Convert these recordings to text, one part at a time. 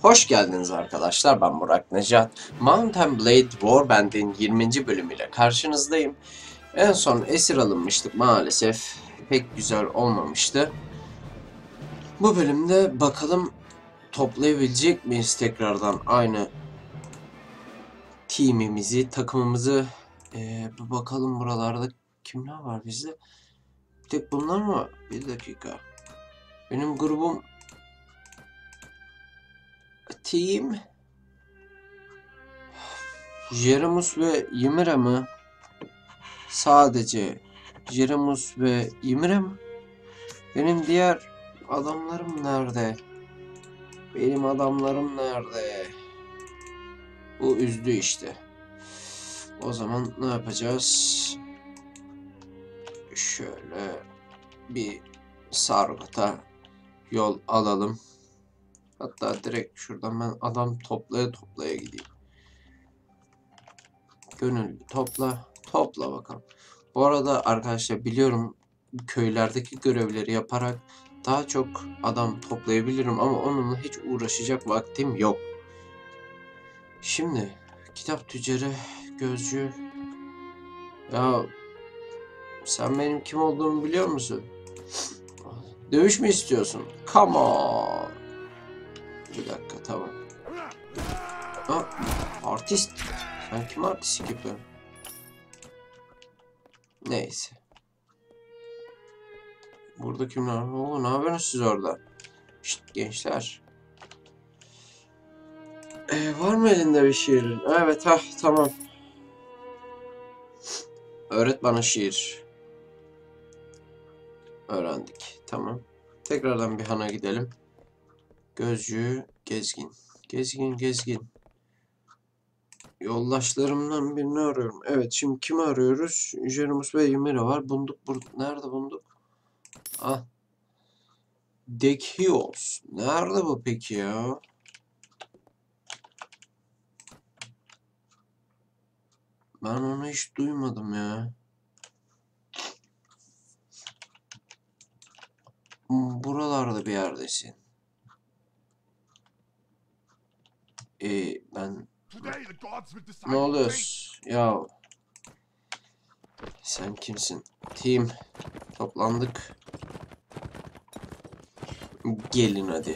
Hoş geldiniz arkadaşlar, ben Burak Necat. Mount & Blade Warband'in 20. bölümüyle karşınızdayım. En son esir alınmıştık maalesef. Pek güzel olmamıştı. Bu bölümde bakalım toplayabilecek miyiz tekrardan aynı team'imizi, takımımızı. Bir bakalım buralarda kimler var bizde? Bir tek bunlar mı? Bir dakika. Benim grubum team Jeremus ve Ymir mi? Sadece Jeremus ve Ymir mi? Benim diğer adamlarım nerede? Benim adamlarım nerede? Bu üzdü işte. O zaman ne yapacağız? Şöyle bir Sargot'a yol alalım. Hatta direkt şuradan ben adam toplaya gideyim. Gönüllü topla. Topla bakalım. Bu arada arkadaşlar biliyorum köylerdeki görevleri yaparak daha çok adam toplayabilirim ama onunla hiç uğraşacak vaktim yok. Şimdi kitap tüccarı, gözcü. Ya sen benim kim olduğumu biliyor musun? Dövüş mü istiyorsun? Come on. Bir dakika tamam. Ha, artist. Sen kim artistlik yapıyorsun? Neyse. Burada kimler? Oo, ne yapıyorsunuz siz orada? Şşt gençler. Var mı elinde bir şiir? Evet tamam. Öğret bana şiir. Öğrendik. Tamam. Tekrardan bir hana gidelim. Gözcü, gezgin. Gezgin. Yoldaşlarımdan birini arıyorum. Evet şimdi kimi arıyoruz? Jeremus ve Ymira var. Bunduk burada. Nerede bunduk? Ah. Dekios. Nerede bu peki ya? Ben onu hiç duymadım ya. Buralarda bir yerdesin. Ben... Ne oluyorsun? Ya... Sen kimsin? Team. Toplandık. Gelin hadi.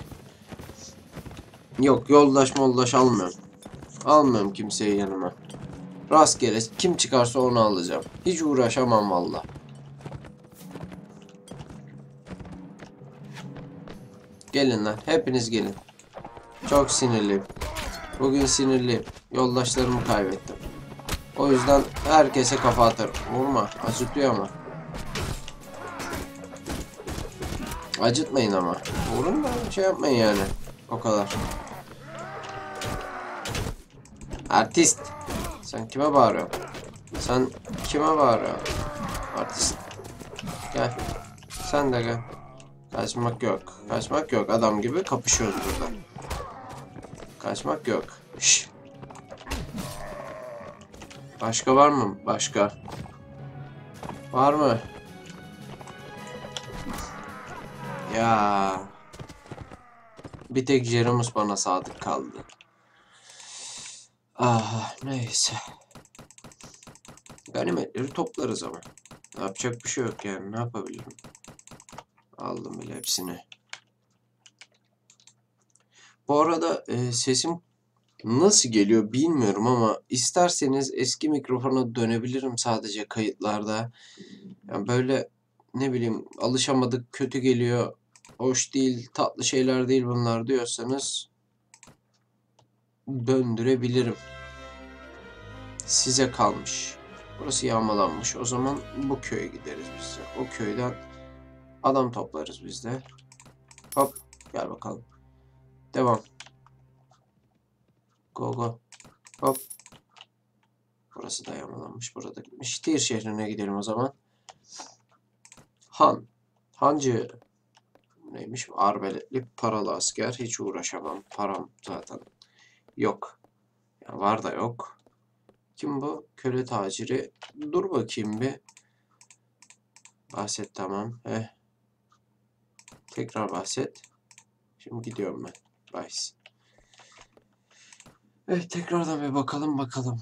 Yok yoldaş almıyorum. Almıyorum kimseyi yanıma. Rastgele kim çıkarsa onu alacağım. Hiç uğraşamam valla. Gelin lan hepiniz gelin. Çok sinirliyim. Bugün sinirliyim. Yoldaşlarımı kaybettim. O yüzden herkese kafa atarım. Vurma. Acıtıyor ama. Acıtmayın ama. Vurun da şey yapmayın yani. O kadar. Artist. Sen kime bağırıyorsun? Sen kime bağırıyorsun? Artist. Gel. Sen de gel. Kaçmak yok. Kaçmak yok. Adam gibi kapışıyoruz burada. Kaçmak yok. Şş. Başka var mı? Başka. Var mı? Ya. Bir tek Jeremus bana sadık kaldı. Ah neyse. Ganimetleri toplarız ama. Yapacak bir şey yok yani. Ne yapabilirim? Aldım bile hepsini. Bu arada sesim nasıl geliyor bilmiyorum ama isterseniz eski mikrofona dönebilirim sadece kayıtlarda. Yani böyle ne bileyim alışamadık, kötü geliyor, hoş değil, tatlı şeyler değil bunlar diyorsanız döndürebilirim. Size kalmış. Burası yağmalanmış. O zaman bu köye gideriz biz de. O köyden adam toplarız biz de. Hop gel bakalım. Devam. Go. Hop. Burası da yağmalanmış. Burada gitmiş. Tir şehrine gidelim o zaman. Hancı. Neymiş? Arbeletli paralı asker. Hiç uğraşamam. Param zaten yok. Ya var da yok. Kim bu? Köle taciri. Dur bakayım bir. Bahset tamam. Tekrar bahset. Şimdi gidiyorum ben. Bahis. Evet, tekrardan bir bakalım.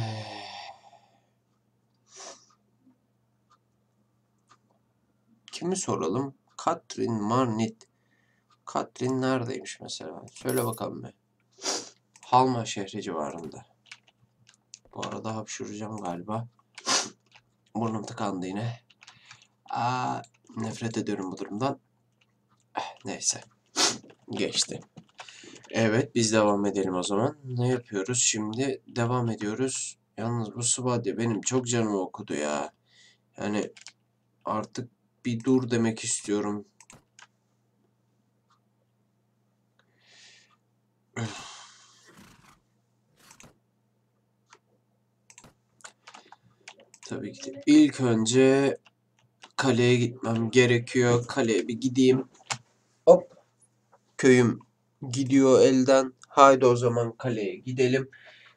Kimi soralım? Katrin Marnit. Katrin neredeymiş mesela? Söyle bakalım be. Halma şehri civarında. Bu arada hapşuracağım galiba. Burnum tıkandı yine. Nefret ediyorum bu durumdan. Neyse. Geçti. Evet, biz devam edelim o zaman. Ne yapıyoruz? Şimdi devam ediyoruz. Yalnız bu Svadya benim çok canımı okudu ya. Yani artık bir dur demek istiyorum. Tabii ki de ilk önce kaleye gitmem gerekiyor. Kaleye bir gideyim. Hop. Köyüm gidiyor elden. Haydi o zaman kaleye gidelim.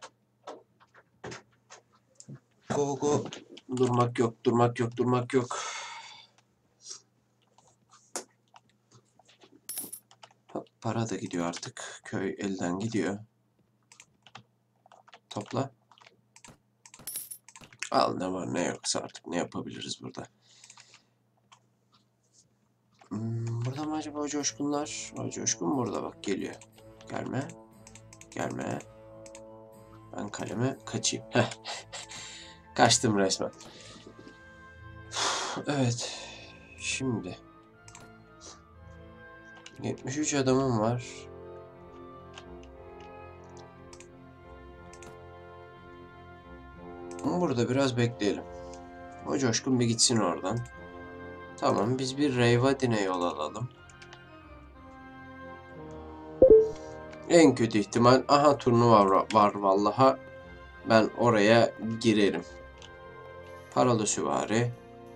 Go go. Durmak yok, durmak yok, durmak yok. Hop, para da gidiyor artık. Köy elden gidiyor. Topla. Al ne var ne yoksa artık ne yapabiliriz burada. Burada mı acaba o coşkunlar? O coşkun burada bak geliyor. Gelme. Gelme. Ben kaleme kaçayım. Heh. Kaçtım resmen. Evet. Şimdi. 73 adamım var. Burada biraz bekleyelim. O coşkun bir gitsin oradan. Tamam, biz bir Reyvadin'e yol alalım. En kötü ihtimal, aha turnuva var vallaha. Ben oraya girerim. Paralı süvari.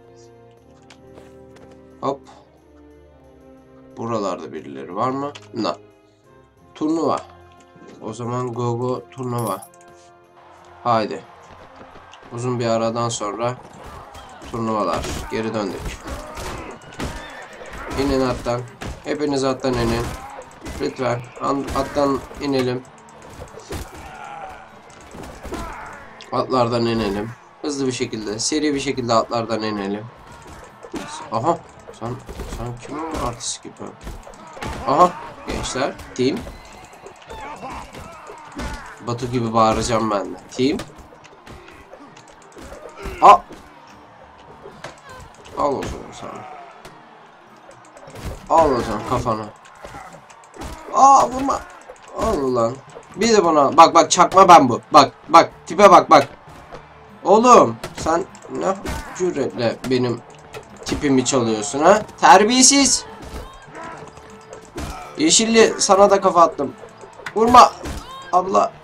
Hop. Buralarda birileri var mı? No. Turnuva. O zaman go turnuva. Haydi. Uzun bir aradan sonra turnuvalar. Geri döndük. İnin attan. Hepiniz attan inin. Lütfen attan inelim. Atlardan inelim. Hızlı bir şekilde, seri bir şekilde atlardan inelim. Aha. Sen kimin artist gibi? Aha. Gençler. Team. Batu gibi bağıracağım ben de. Team. Al o zaman sana. Al o zaman kafana. Vurma. Al ulan. Bir de bana bak çakma ben bu. Bak tipe bak. Oğlum sen ne cüretle benim tipimi çalıyorsun ha? Terbiyesiz. Yeşilli sana da kafa attım. Vurma. Abla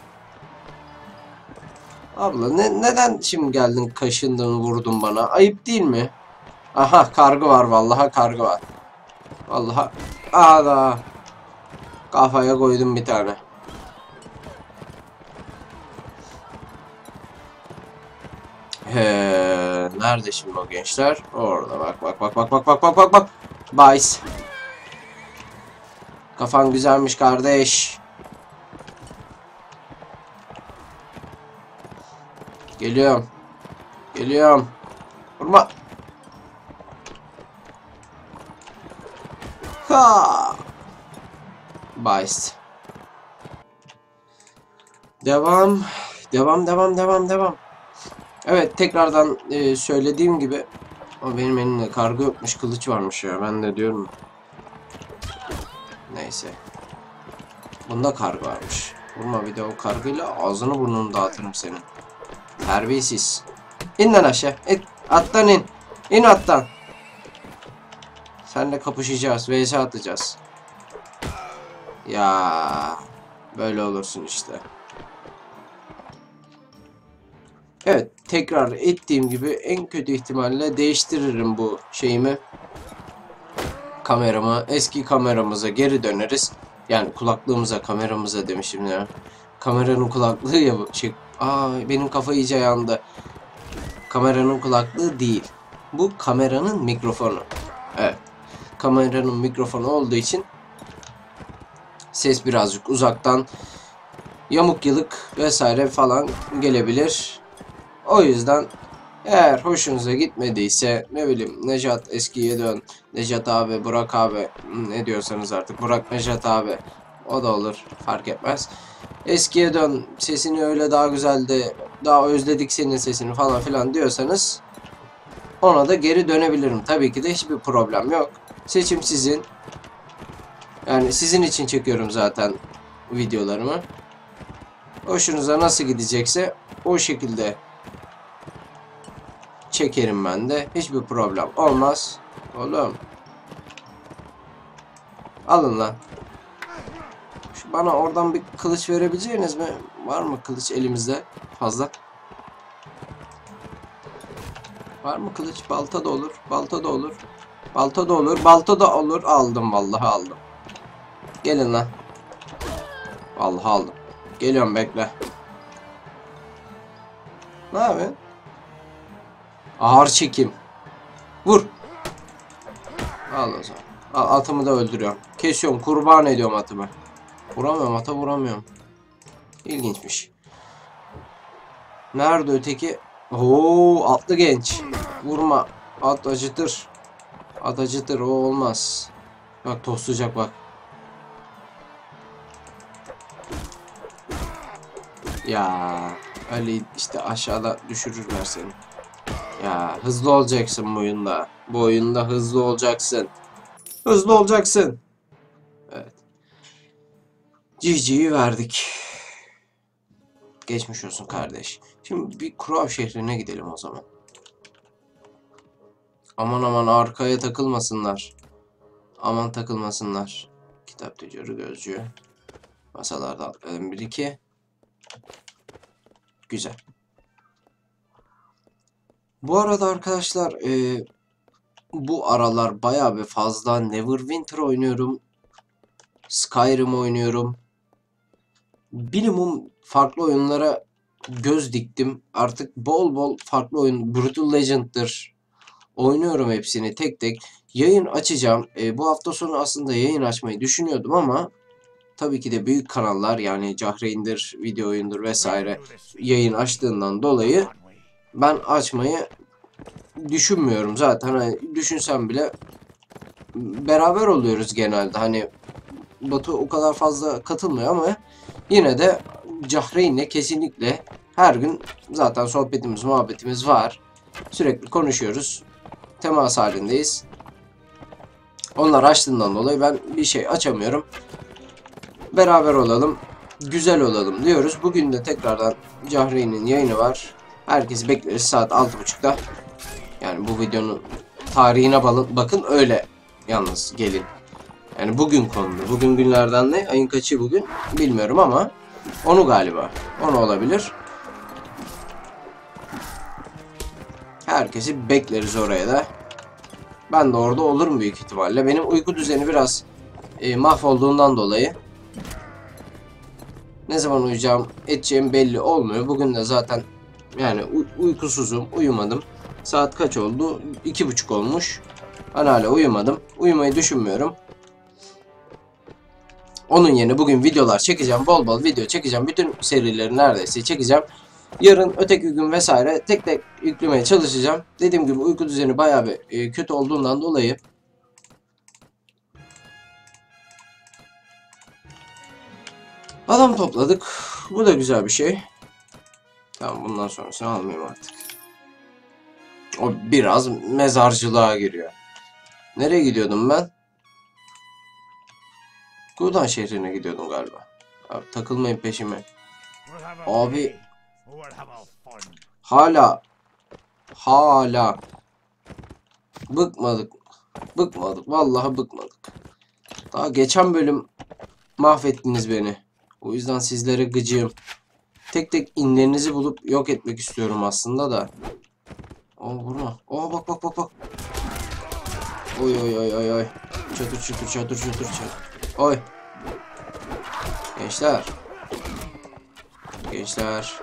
neden şimdi geldin kaşındın vurdun bana? Ayıp değil mi? Aha kargı var vallahi kargı var. Vallahi da kafaya koydum bir tane. Nerede şimdi o gençler? Orada bak. Bays. Kafan güzelmiş kardeş. Geliyorum. Vurma. Ha. Bays. Devam. Evet tekrardan söylediğim gibi o benim elimde kargı yokmuş kılıç varmış ya ben de diyorum. Neyse. Bunda kargı varmış. Vurma bir de o kargıyla ağzını burnunu dağıtırım senin. Terbiyesiz. İn lan aşağı. Attan in. İn attan. Seninle kapışacağız. VS atacağız. Ya böyle olursun işte. Evet tekrar ettiğim gibi en kötü ihtimalle değiştiririm bu şeyimi. Kameramı eski kameramıza geri döneriz. Yani kulaklığımıza kameramıza demişim ya. Kameranın kulaklığı ya bu şey. Benim kafa iyice yandı. Kameranın kulaklığı değil. Bu kameranın mikrofonu. Evet. Kameranın mikrofonu olduğu için ses birazcık uzaktan yamuk yılık vesaire falan gelebilir. O yüzden eğer hoşunuza gitmediyse, ne bileyim, Nejat eskiye dön, Nejat abi, Burak abi, ne diyorsanız artık, Burak Nejat abi, o da olur, fark etmez. Eskiye dön, sesini öyle daha güzeldi, daha özledik senin sesini falan filan diyorsanız ona da geri dönebilirim. Tabii ki de hiçbir problem yok. Seçim sizin. Yani sizin için çekiyorum zaten videolarımı. Hoşunuza nasıl gidecekse o şekilde çekerim ben de. Hiçbir problem olmaz. Oğlum. Alın lan. Şu bana oradan bir kılıç verebileceğiniz mi? Var mı kılıç elimizde? Fazla. Var mı kılıç? Balta da olur. Balta da olur. Balta da olur. Balta da olur. Aldım vallahi aldım. Gelin lan. Vallahi aldım. Geliyorum, bekle. Ne yapıyorsun? Ağır çekim. Vur. Al o zaman. Al, atımı da öldürüyorum. Kesiyorum. Kurban ediyorum atımı. Vuramıyorum, ata vuramıyorum. İlginçmiş. Nerede öteki? Oo, atlı genç. Vurma. At acıtır. At acıtır. O olmaz. Bak toslayacak bak. Ya Ali işte aşağıda düşürürler seni. Ya hızlı olacaksın bu oyunda. Bu oyunda hızlı olacaksın. Hızlı olacaksın. Evet. GG'yi verdik. Geçmiş olsun kardeş. Şimdi bir Krav şehrine gidelim o zaman. Aman aman arkaya takılmasınlar. Aman takılmasınlar. Kitap tüccarı gözcüğü. Masalarda atladım 1-2. Güzel. Bu arada arkadaşlar bu aralar bayağı bir fazla Neverwinter oynuyorum. Skyrim oynuyorum. Minimum farklı oyunlara göz diktim. Artık bol bol farklı oyun. Brutal Legend'dır. Oynuyorum hepsini tek tek. Yayın açacağım. Bu hafta sonu aslında yayın açmayı düşünüyordum ama tabii ki de büyük kanallar, yani Cahreyn'dir, Video Oyun'dur vesaire yayın açtığından dolayı ben açmayı düşünmüyorum zaten. Hani düşünsem bile beraber oluyoruz genelde. Hani Batu o kadar fazla katılmıyor ama yine de Cahreyn'le kesinlikle her gün zaten sohbetimiz, muhabbetimiz var. Sürekli konuşuyoruz. Temas halindeyiz. Onlar açtığından dolayı ben bir şey açamıyorum. Beraber olalım, güzel olalım diyoruz. Bugün de tekrardan Cahreyn'in yayını var. Herkesi bekleriz saat 6.30'da. Yani bu videonun tarihine bakın, öyle yalnız gelin. Yani bugün konulu. Bugün günlerden ne? Ayın kaçı bugün? Bilmiyorum ama onu galiba. Onu olabilir. Herkesi bekleriz oraya da. Ben de orada olurum büyük ihtimalle. Benim uyku düzeni biraz mahvolduğundan dolayı ne zaman uyuyacağım, edeceğim belli olmuyor. Bugün de zaten yani uykusuzum, uyumadım. Saat kaç oldu? 2.30 olmuş. Ben hala uyumadım. Uyumayı düşünmüyorum. Onun yerine bugün videolar çekeceğim. Bol bol video çekeceğim. Bütün serileri neredeyse çekeceğim. Yarın, öteki gün vesaire tek tek yüklemeye çalışacağım. Dediğim gibi uyku düzeni bayağı bir kötü olduğundan dolayı adam topladık. Bu da güzel bir şey. Tamam, bundan sonrasını almayayım artık. O biraz mezarcılığa giriyor. Nereye gidiyordum ben? Gudan şehrine gidiyordum galiba. Abi takılmayın peşime. Abi hala bıkmadık. Bıkmadık. Vallahi bıkmadık. Daha geçen bölüm mahvettiniz beni. O yüzden sizlere gıcığım. Tek tek inlerinizi bulup yok etmek istiyorum aslında da. Vurma. Bak. Oy. Çatır. Oy. Gençler.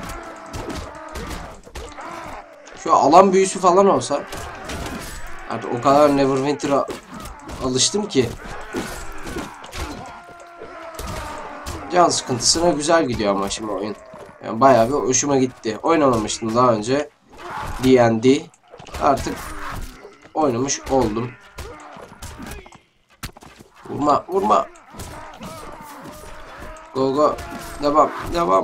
Şu alan büyüsü falan olsa. Artık o kadar Neverwinter'a alıştım ki. Can sıkıntısına güzel gidiyor ama şimdi oyun. Yani bayağı bir hoşuma gitti. Oynamamıştım daha önce. D&D. Artık oynamış oldum. Vurma, vurma. Go go. Devam, devam.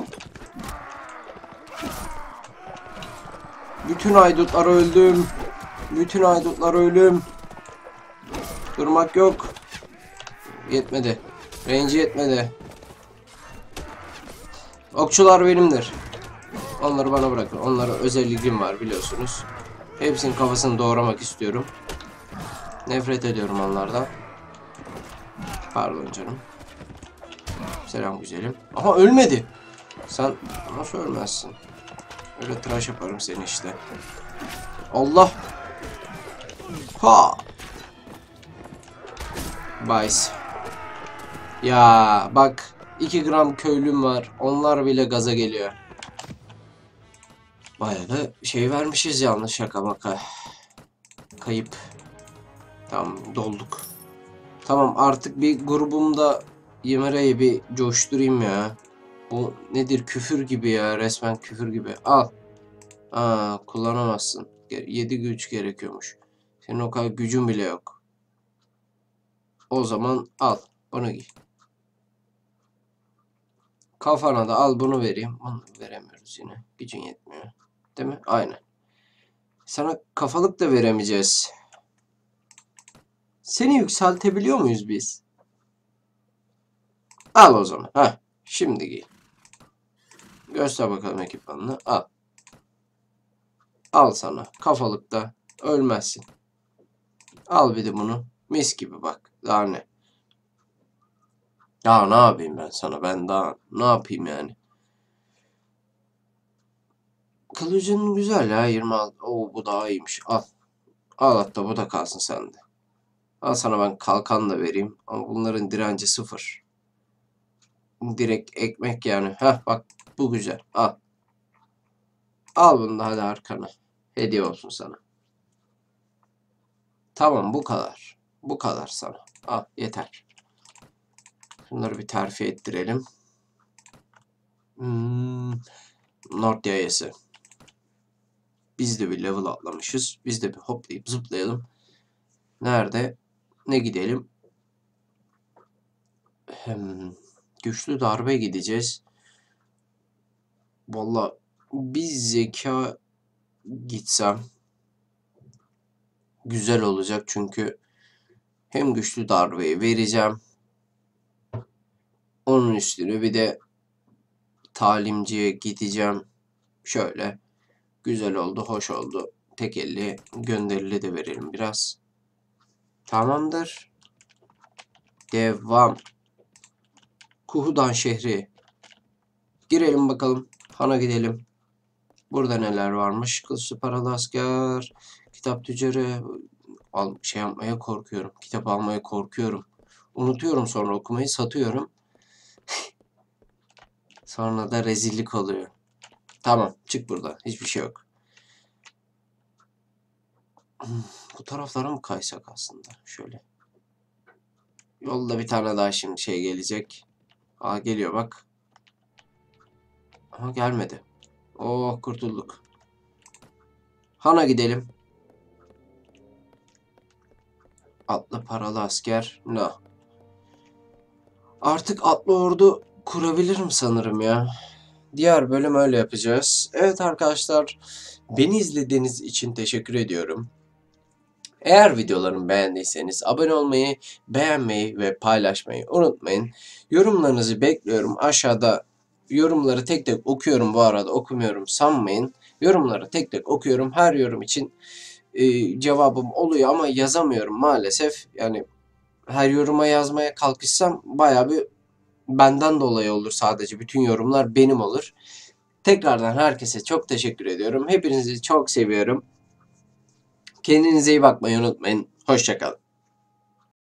Bütün haydutlar öldüm. Bütün haydutlar ölüm. Durmak yok. Yetmedi. Range yetmedi. Okçular benimdir. Onları bana bırakın. Onlara özelliğim var biliyorsunuz. Hepsinin kafasını doğramak istiyorum. Nefret ediyorum onlardan. Pardon canım. Selam güzelim. Aha ölmedi. Sen nasıl ölmezsin? Öyle tıraş yaparım seni işte. Allah. Ha. Bays. Ya bak 2 gram köylüm var. Onlar bile gaza geliyor. Bayağı da şey vermişiz yalnız şaka maka. Kayıp. Tamam dolduk. Tamam artık bir grubumda Yemere'yi bir coşturayım ya. Bu nedir küfür gibi ya resmen küfür gibi. Al. Aa kullanamazsın. 7 güç gerekiyormuş. Senin o kadar gücün bile yok. O zaman al. Bunu giy. Kafana da al bunu vereyim. Onu veremiyoruz yine. Gücün yetmiyor. Değil mi? Aynen. Sana kafalık da veremeyeceğiz. Seni yükseltebiliyor muyuz biz? Al o zaman. Heh. Şimdi giy. Göster bakalım ekipmanını. Al. Al sana. Kafalıkta. Ölmezsin. Al bir de bunu. Mis gibi bak. Daha ne? Ya ne yapayım ben sana? Ben daha ne yapayım yani? Kılıcın güzel ya 26. Oo bu daha iyiymiş. Al. Al hatta bu da kalsın sende. Al sana ben kalkan da vereyim. Ama bunların direnci 0. Direkt ekmek yani. Heh bak bu güzel. Al. Al bunu da hadi arkana. Hediye olsun sana. Tamam bu kadar. Bu kadar sana. Al yeter. Bunları bir terfi ettirelim. North yayası. Biz de bir level atlamışız. Biz de bir hoplayıp zıplayalım. Nerede? Ne gidelim? Güçlü darbe gideceğiz. Vallahi bir zeka gitsem güzel olacak çünkü hem güçlü darbeyi vereceğim. Onun üstüne bir de talimciye gideceğim. Şöyle güzel oldu, hoş oldu. Tek elli gönderili de verelim biraz. Tamamdır. Devam. Kuhudan şehri. Girelim bakalım. Han'a gidelim. Burada neler varmış? Kılıçlı paralı asker. Kitap tüccarı. Şey yapmaya korkuyorum. Kitap almaya korkuyorum. Unutuyorum sonra okumayı satıyorum. Sonra da rezillik oluyor. Tamam çık buradan. Hiçbir şey yok. Bu taraflara mı kaysak aslında? Şöyle. Yolda bir tane daha şimdi şey gelecek. Aa geliyor bak. Ama gelmedi. Oh kurtulduk. Han'a gidelim. Atlı paralı asker. No. Artık atlı ordu kurabilirim sanırım ya. Diğer bölüm öyle yapacağız. Evet arkadaşlar. Beni izlediğiniz için teşekkür ediyorum. Eğer videolarımı beğendiyseniz abone olmayı, beğenmeyi ve paylaşmayı unutmayın. Yorumlarınızı bekliyorum. Aşağıda yorumları tek tek okuyorum bu arada okumuyorum sanmayın. Yorumları tek tek okuyorum. Her yorum için cevabım oluyor ama yazamıyorum maalesef. Yani her yoruma yazmaya kalkışsam bayağı bir benden dolayı olur sadece. Bütün yorumlar benim olur. Tekrardan herkese çok teşekkür ediyorum. Hepinizi çok seviyorum. Kendinize iyi bakmayı unutmayın. Hoşça kalın.